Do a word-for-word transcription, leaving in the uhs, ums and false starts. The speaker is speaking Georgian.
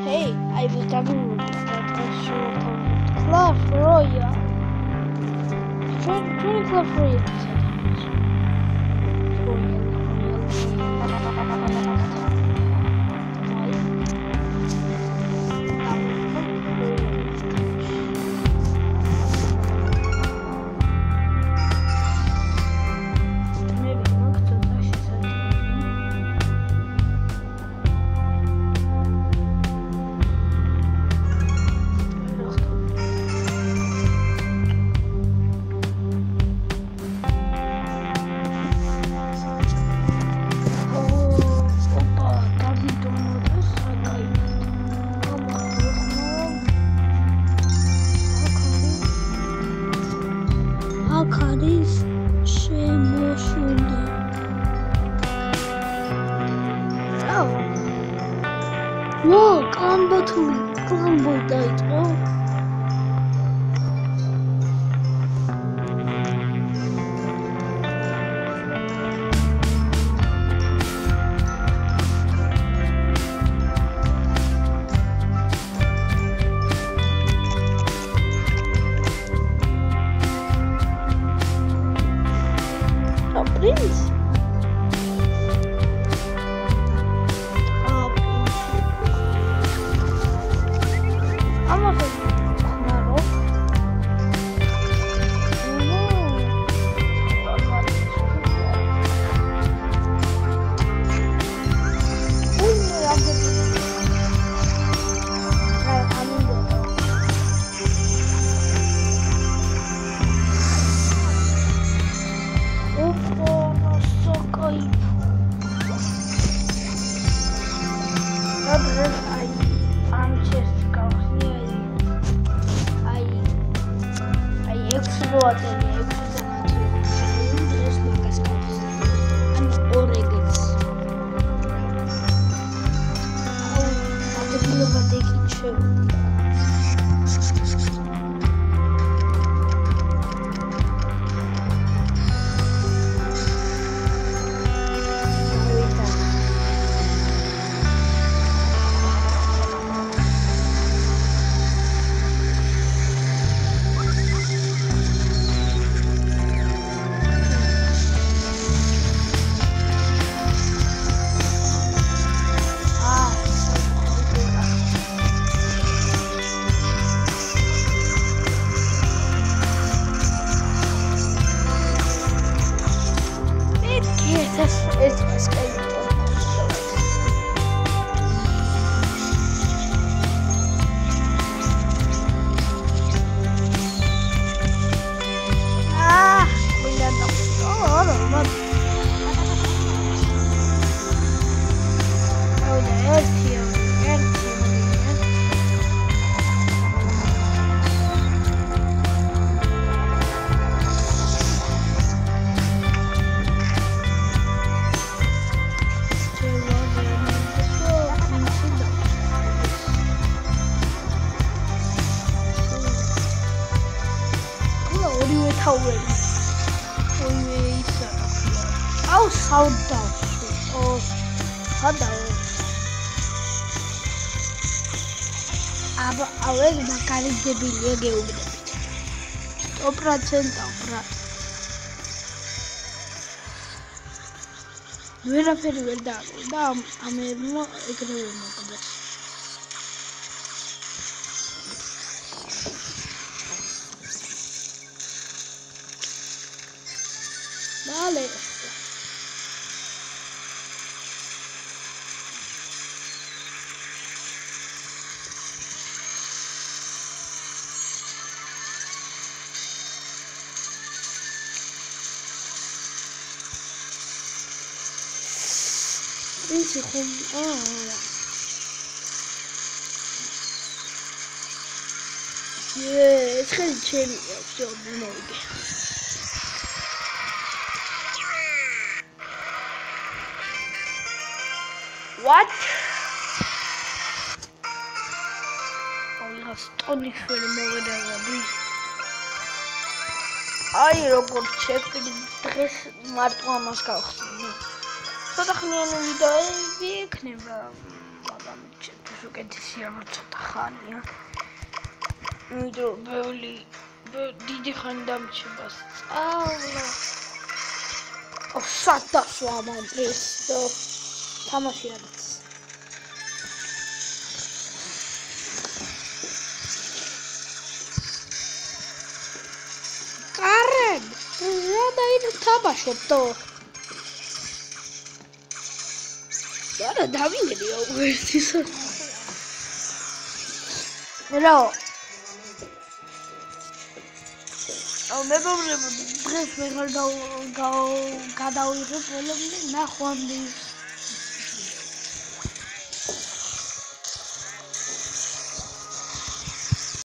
Hey, I was talking about the short of Clash Royale. Join, join Clash Royale. Karis şey boşuldu. Ya. Wow, kan batımı, kan buradaydı o. Prince. Ah, Prince. Ama Kumaro. Explode and and Oregon's. Oh, the people are taking trip. It's my schedule. Ah, cuidado. Oh, no, no. Oh, the earth here. Earth here. Tower. We oh, sound oh, hello. Aber awal makanya jadinya gak udah. Operasi opera. Dua ratus ribu dah. Dah, kami mau ikut mau kerja. Dale. Neyse kum. Aa. Yeah, it's kind of chilly. So no idea. What? Oh, jag har stått för det med det där. Ai, eu vou checker de três marcou mas carros. Só da reunião de dois e que nem vai. Vamos checker. უკეთესია როცა ხანია. ნუ ბევრი დიდი ხანი დამრჩება სწავლა. ო შატაშვა მან ეს თამაში რაღაც. კარენ, რა დაიდო თამაშობ თო? არა დავინგრიო ერთის. რა აუ მეგობრებო დღეს ვეღარ გადავიღებ ველები ნახვამდის